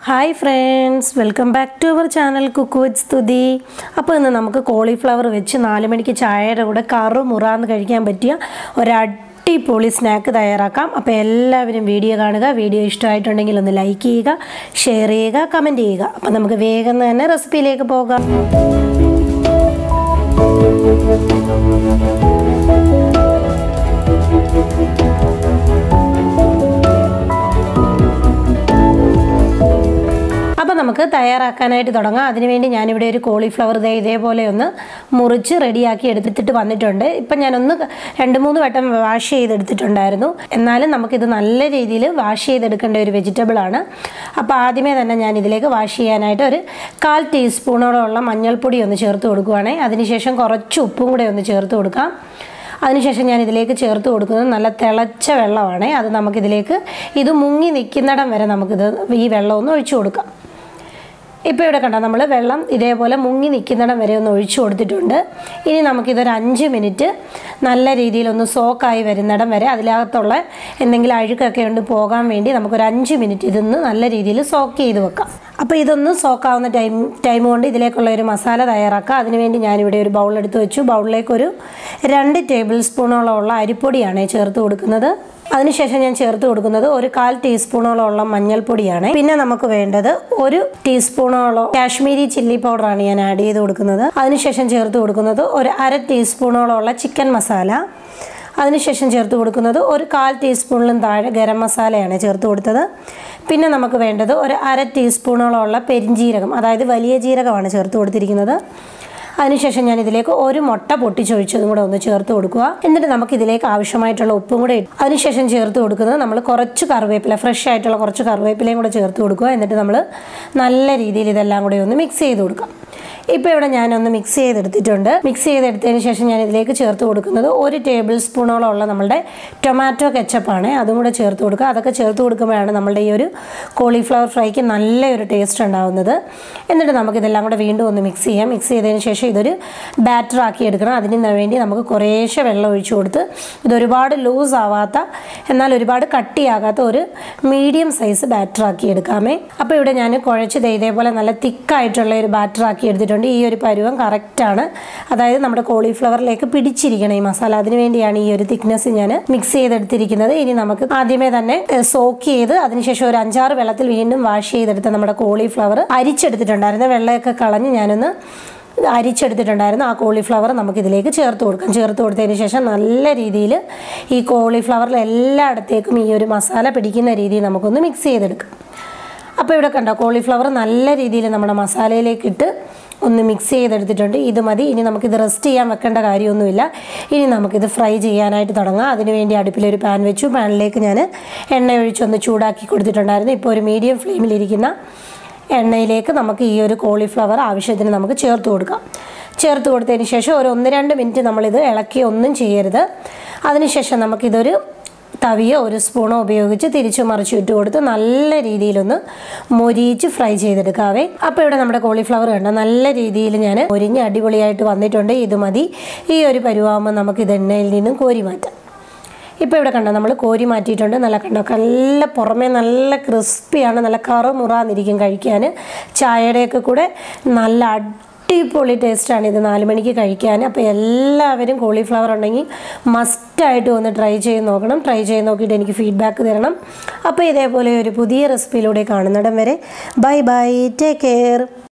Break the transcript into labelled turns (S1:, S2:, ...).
S1: Hi friends, welcome back to our channel Cook with Stuti. അപ്പോൾ ഇന്ന് നമുക്ക് cauliflower വെച്ച് 4 മണിക്ക് ചായയുടെ കൂടെ കറുമുറാന്ന് കഴിക്കാൻ പറ്റിയ ഒരു അടിപൊളി സ്നാക്ക് തയ്യാറാക്കാം. അപ്പോൾ എല്ലാവരും വീഡിയോ കാണുക. വീഡിയോ ഇഷ്ടമായിട്ടുണ്ടെങ്കിൽ ഒന്ന് ലൈക്ക് ചെയ്യുക, ഷെയർ ചെയ്യുക, കമന്റ് ചെയ്യുക. അപ്പോൾ നമുക്ക് വേഗം തന്നെ റെസിപ്പിയിലേക്ക് പോകാം. അപ്പോൾ നമുക്ക് തയ്യാറാക്കാനായിട്ട് തുടങ്ങാം. അതിനുവേണ്ടി ഞാനിവിടെ ഒരു കോളിഫ്ലവർ ഇതേപോലെ ഒന്ന് മുറിച്ച് റെഡിയാക്കി എടുത്തിട്ട് വന്നിട്ടുണ്ട്. ഇപ്പം ഞാനൊന്ന് 2-3 വട്ടം വാഷ് ചെയ്തെടുത്തിട്ടുണ്ടായിരുന്നു. എന്നാലും നമുക്കിത് നല്ല രീതിയിൽ വാഷ് ചെയ്തെടുക്കേണ്ട ഒരു വെജിറ്റബിളാണ്. അപ്പോൾ ആദ്യമേ തന്നെ ഞാൻ ഇതിലേക്ക് വാഷ് ചെയ്യാനായിട്ട് ഒരു 1/4 ടീസ്പൂണോളമുള്ള മഞ്ഞൾപ്പൊടി ഒന്ന് ചേർത്ത് കൊടുക്കുകയാണെ. അതിനുശേഷം കുറച്ച് ഉപ്പും കൂടെ ഒന്ന് ചേർത്ത് കൊടുക്കാം. അതിനുശേഷം ഞാൻ ഇതിലേക്ക് ചേർത്ത് കൊടുക്കുന്നത് നല്ല തിളച്ച വെള്ളമാണ്. അത് നമുക്കിതിലേക്ക് ഇത് മുങ്ങി നിൽക്കുന്നിടം വരെ നമുക്കിത് ഈ വെള്ളം ഒന്ന് ഒഴിച്ചു കൊടുക്കാം. ഇപ്പോൾ ഇവിടെ കണ്ടോ, നമ്മൾ വെള്ളം ഇതേപോലെ മുങ്ങി നിൽക്കുന്നിടം വരെ ഒന്ന് ഒഴിച്ചു കൊടുത്തിട്ടുണ്ട്. ഇനി നമുക്കിതൊരു 5 മിനിറ്റ് നല്ല രീതിയിലൊന്ന് സോക്കായി വരുന്നിടം വരെ അതിനകത്തുള്ള എന്തെങ്കിലും അഴുക്കൊക്കെ ഉണ്ട് പോകാൻ വേണ്ടി നമുക്കൊരു 5 മിനിറ്റ് ഇതൊന്ന് നല്ല രീതിയിൽ സോക്ക് ചെയ്ത് വെക്കാം. അപ്പോൾ ഇതൊന്ന് സോക്കാവുന്ന ടൈം കൊണ്ട് ഇതിലേക്കുള്ള ഒരു മസാല തയ്യാറാക്കാം. അതിനുവേണ്ടി ഞാനിവിടെ ഒരു ബൗൾ എടുത്ത് വെച്ചു. ബൗളിലേക്കൊരു 2 ടേബിൾ സ്പൂണോളമുള്ള അരിപ്പൊടിയാണ് ചേർത്ത് കൊടുക്കുന്നത്. അതിനുശേഷം ഞാൻ ചേർത്ത് കൊടുക്കുന്നത് ഒരു 1/4 ടീസ്പൂണോളമുള്ള മഞ്ഞൾപ്പൊടിയാണ്. പിന്നെ നമുക്ക് വേണ്ടത് 1 ടീസ്പൂണോളം കാശ്മീരി ചില്ലി പൗഡറാണ് ഞാൻ ആഡ് ചെയ്ത് കൊടുക്കുന്നത്. അതിനുശേഷം ചേർത്ത് കൊടുക്കുന്നത് ഒരു 1/2 ടീസ്പൂണോളമുള്ള ചിക്കൻ മസാല. അതിനുശേഷം ചേർത്ത് കൊടുക്കുന്നത് ഒരു 1/4 ടീസ്പൂണിലും താഴെ ഗരം മസാലയാണ് ചേർത്ത് കൊടുത്തത്. പിന്നെ നമുക്ക് വേണ്ടത് ഒരു 1/2 ടീസ്പൂണോളമുള്ള പെരിഞ്ജീരകം, അതായത് വലിയ ജീരകമാണ് ചേർത്ത് കൊടുത്തിരിക്കുന്നത്. അതിനുശേഷം ഞാൻ ഇതിലേക്ക് ഒരു മുട്ട പൊട്ടിച്ചൊഴിച്ചതും കൂടെ ഒന്ന് ചേർത്ത് കൊടുക്കുക. എന്നിട്ട് നമുക്ക് ഇതിലേക്ക് ആവശ്യമായിട്ടുള്ള ഉപ്പും കൂടെ ഇട്ട് അതിനുശേഷം ചേർത്ത് കൊടുക്കുന്നത് നമ്മൾ കുറച്ച് കറിവേപ്പില, ഫ്രഷ് ആയിട്ടുള്ള കുറച്ച് കറിവേപ്പിലയും കൂടെ ചേർത്ത് കൊടുക്കുക. എന്നിട്ട് നമ്മൾ നല്ല രീതിയിൽ ഇതെല്ലാം കൂടെ ഒന്ന് മിക്സ് ചെയ്ത് കൊടുക്കാം. ഇപ്പോൾ ഇവിടെ ഞാനൊന്ന് മിക്സ് ചെയ്തെടുത്തിട്ടുണ്ട്. മിക്സ് ചെയ്തെടുത്തതിന് ശേഷം ഞാൻ ഇതിലേക്ക് ചേർത്ത് കൊടുക്കുന്നത് 1 ടേബിൾ സ്പൂണോളം ഉള്ള നമ്മളുടെ ടൊമാറ്റോ കെച്ചപ്പാണ്. അതും കൂടെ ചേർത്ത് കൊടുക്കുക. അതൊക്കെ ചേർത്ത് കൊടുക്കുമ്പോഴാണ് നമ്മളുടെ ഈ ഒരു കോളിഫ്ലവർ ഫ്രൈക്ക് നല്ലൊരു ടേസ്റ്റ് ഉണ്ടാകുന്നത്. എന്നിട്ട് നമുക്കിതെല്ലാം കൂടെ വീണ്ടും ഒന്ന് മിക്സ് ചെയ്യാം. മിക്സ് ചെയ്തതിന് ശേഷം ഇതൊരു ബാറ്റർ ആക്കി എടുക്കണം. അതിന് വേണ്ടി നമുക്ക് കുറേശ്ശെ വെള്ളം ഒഴിച്ചു കൊടുത്ത് ഇതൊരുപാട് ലൂസ് ആവാത്ത എന്നാൽ ഒരുപാട് കട്ടിയാകാത്ത ഒരു മീഡിയം സൈസ് ബാറ്റർ ആക്കി എടുക്കാമേ. അപ്പോൾ ഇവിടെ ഞാൻ കുഴച്ച് ഇതേപോലെ നല്ല തിക്കായിട്ടുള്ള ഒരു ബാറ്റർ ആക്കി എടുത്തിട്ടുണ്ട്. ഈ ഒരു പരുവം കറക്റ്റാണ്. അതായത് നമ്മുടെ കോളിഫ്ലവറിലേക്ക് പിടിച്ചിരിക്കണം ഈ മസാല. അതിനുവേണ്ടിയാണ് ഈ ഒരു തിക്നെസ് ഞാൻ മിക്സ് ചെയ്തെടുത്തിരിക്കുന്നത്. ഇനി നമുക്ക് ആദ്യമേ തന്നെ സോക്ക് ചെയ്ത് അതിനുശേഷം ഒരു 5-6 വെള്ളത്തിൽ വീണ്ടും വാഷ് ചെയ്തെടുത്ത നമ്മുടെ കോളിഫ്ലവർ അരിച്ചെടുത്തിട്ടുണ്ടായിരുന്നു. വെള്ളമൊക്കെ കളഞ്ഞ് ഞാനൊന്ന് അരിച്ചെടുത്തിട്ടുണ്ടായിരുന്നു. ആ കോളിഫ്ലവർ നമുക്കിതിലേക്ക് ചേർത്ത് കൊടുക്കാം. ചേർത്ത് കൊടുത്തതിന് ശേഷം നല്ല രീതിയിൽ ഈ കോളിഫ്ലവറിൽ എല്ലായിടത്തേക്കും ഈ ഒരു മസാല പിടിക്കുന്ന രീതിയിൽ നമുക്കൊന്ന് മിക്സ് ചെയ്തെടുക്കാം. അപ്പോൾ ഇവിടെ കണ്ടോ, കോളിഫ്ലവർ നല്ല രീതിയിൽ നമ്മുടെ മസാലയിലേക്ക് ഇട്ട് ഒന്ന് മിക്സ് ചെയ്തെടുത്തിട്ടുണ്ട്. ഇത് മതി. ഇനി നമുക്കിത് റെസ്റ്റ് ചെയ്യാൻ വെക്കേണ്ട കാര്യമൊന്നുമില്ല. ഇനി നമുക്കിത് ഫ്രൈ ചെയ്യാനായിട്ട് തുടങ്ങാം. അതിനുവേണ്ടി അടുപ്പിലൊരു പാൻ വെച്ചു. പാനിലേക്ക് ഞാൻ എണ്ണ ഒഴിച്ചൊന്ന് ചൂടാക്കി കൊടുത്തിട്ടുണ്ടായിരുന്നു. ഇപ്പോൾ ഒരു മീഡിയം ഫ്ലെയിമിലിരിക്കുന്ന എണ്ണയിലേക്ക് നമുക്ക് ഈ ഒരു കോളിഫ്ലവർ ആവശ്യത്തിന് നമുക്ക് ചേർത്ത് കൊടുക്കാം. ചേർത്ത് കൊടുത്തതിന് ശേഷം ഒരു 1-2 മിനിറ്റ് നമ്മളിത് ഇളക്കി ഒന്നും ചെയ്യരുത്. അതിനുശേഷം നമുക്കിതൊരു തവിയോ ഒരു സ്പൂണോ ഉപയോഗിച്ച് തിരിച്ചു മറിച്ചു ഇട്ട് കൊടുത്ത് നല്ല രീതിയിലൊന്ന് മൊരിയിച്ച് ഫ്രൈ ചെയ്തെടുക്കാവേ. അപ്പോൾ ഇവിടെ നമ്മുടെ കോളിഫ്ലവർ കണ്ടോ നല്ല രീതിയിൽ ഞാൻ മൊരിഞ്ഞ് അടിപൊളിയായിട്ട് വന്നിട്ടുണ്ട്. ഇത് മതി. ഈ ഒരു പരുവാകുമ്പോൾ നമുക്കിത് എണ്ണയിൽ നിന്നും കോരി മാറ്റാം. ഇപ്പോൾ ഇവിടെ കണ്ടോ, നമ്മൾ കോരി മാറ്റിയിട്ടുണ്ട്. നല്ല കണ്ടോ, നല്ല പുറമേ നല്ല ക്രിസ്പിയാണ്, നല്ല കറുമുറാന്നിരിക്കും കഴിക്കാൻ. ചായയുടെയൊക്കെ കൂടെ നല്ല അടിപൊളി ടേസ്റ്റാണ് ഇത് 4 മണിക്ക് കഴിക്കാൻ. അപ്പോൾ എല്ലാവരും കോളിഫ്ലവർ ഉണ്ടെങ്കിൽ മസ്റ്റായിട്ട് ഒന്ന് ട്രൈ ചെയ്ത് നോക്കണം. ട്രൈ ചെയ്ത് നോക്കിയിട്ട് എനിക്ക് ഫീഡ്ബാക്ക് തരണം. അപ്പോൾ ഇതേപോലെ ഒരു പുതിയ റെസിപ്പിയിലൂടെ കാണുന്നിടം വരെ ബൈ ബൈ, ടേക്ക് കെയർ.